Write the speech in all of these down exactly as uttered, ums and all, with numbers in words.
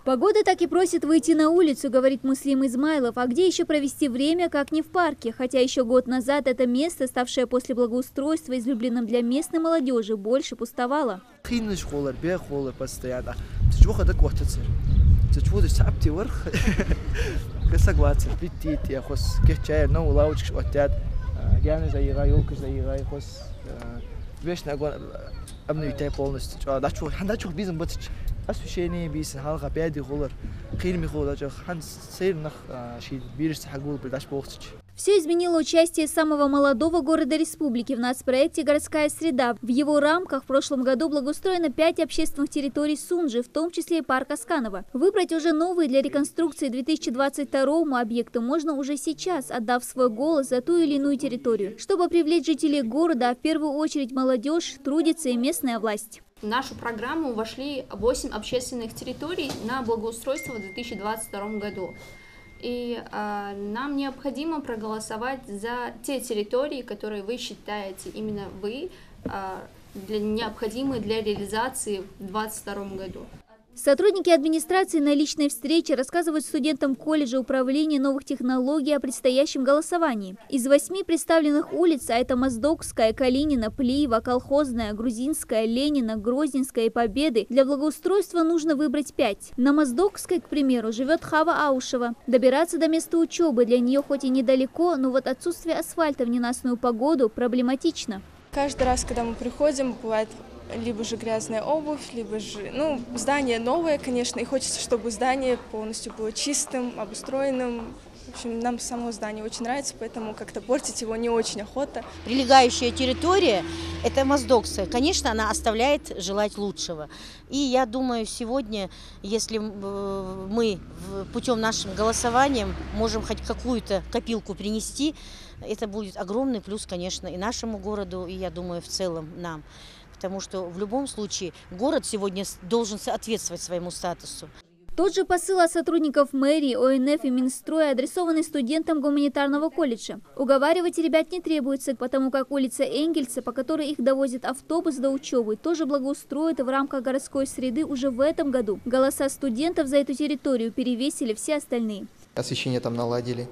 Погода так и просит выйти на улицу, говорит Муслим Измайлов. А где еще провести время, как не в парке? Хотя еще год назад это место, ставшее после благоустройства излюбленным для местной молодежи, больше пустовало. освещение бис халга пяди холор хирми хода жах хан сейрнах шид бирс хагул придаш бохтич. Все изменило участие самого молодого города республики в нацпроекте «Городская среда». В его рамках в прошлом году благоустроено пять общественных территорий Сунжи, в том числе и парк Асканова. Выбрать уже новые для реконструкции две тысячи двадцать второму объекты можно уже сейчас, отдав свой голос за ту или иную территорию. Чтобы привлечь жителей города, а в первую очередь молодежь, трудится и местная власть. В нашу программу вошли восемь общественных территорий на благоустройство в две тысячи двадцать втором году. И э, нам необходимо проголосовать за те территории, которые вы считаете, именно вы, э, для, необходимые для реализации в две тысячи двадцать втором году. Сотрудники администрации на личной встрече рассказывают студентам колледжа управления новых технологий о предстоящем голосовании. Из восьми представленных улиц, а это Моздокская, Калинина, Плиева, Колхозная, Грузинская, Ленина, Грозненская и Победы, для благоустройства нужно выбрать пять. На Моздокской, к примеру, живет Хава Аушева. Добираться до места учебы для нее хоть и недалеко, но вот отсутствие асфальта в ненастную погоду проблематично. Каждый раз, когда мы приходим, бывает либо же грязная обувь, либо же, ну, здание новое, конечно, и хочется, чтобы здание полностью было чистым, обустроенным. В общем, нам само здание очень нравится, поэтому как-то портить его не очень охота. Прилегающая территория – это Моздокская. Конечно, она оставляет желать лучшего. И я думаю, сегодня, если мы путем нашим голосованием можем хоть какую-то копилку принести, это будет огромный плюс, конечно, и нашему городу, и, я думаю, в целом нам. Потому что в любом случае город сегодня должен соответствовать своему статусу. Тот же посыл от сотрудников мэрии, О Н Ф и Минстроя, адресованный студентам гуманитарного колледжа. Уговаривать ребят не требуется, потому как улица Энгельса, по которой их довозит автобус до учебы, тоже благоустроит в рамках городской среды уже в этом году. Голоса студентов за эту территорию перевесили все остальные. Освещение там наладили.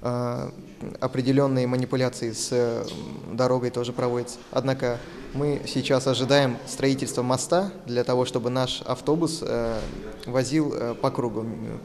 Определенные манипуляции с дорогой тоже проводятся. Однако мы сейчас ожидаем строительства моста для того, чтобы наш автобус возил по кругу,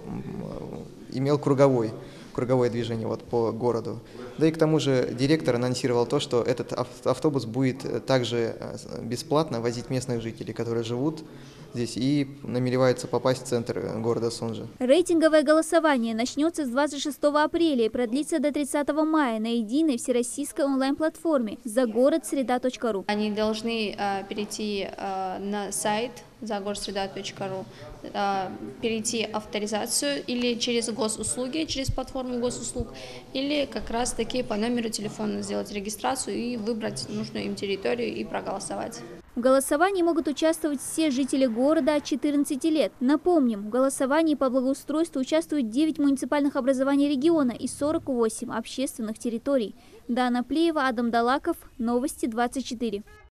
имел круговой, круговое движение вот по городу. Да и к тому же директор анонсировал то, что этот автобус будет также бесплатно возить местных жителей, которые живут здесь и намереваются попасть в центр города Сунжи. Рейтинговое голосование начнется с двадцать шестого апреля и продлится до тридцатого мая на единой всероссийской онлайн-платформе загородсреда точка ру. Они должны э, перейти э, на сайт загородсреда точка ру, э, перейти авторизацию или через госуслуги, через платформу госуслуг, или как раз таки по номеру телефона сделать регистрацию и выбрать нужную им территорию и проголосовать. В голосовании могут участвовать все жители города от четырнадцати лет. Напомним, в голосовании по благоустройству участвуют девять муниципальных образований региона и сорок восемь общественных территорий. Дана Плиева, Адам Далаков, Новости двадцать четыре.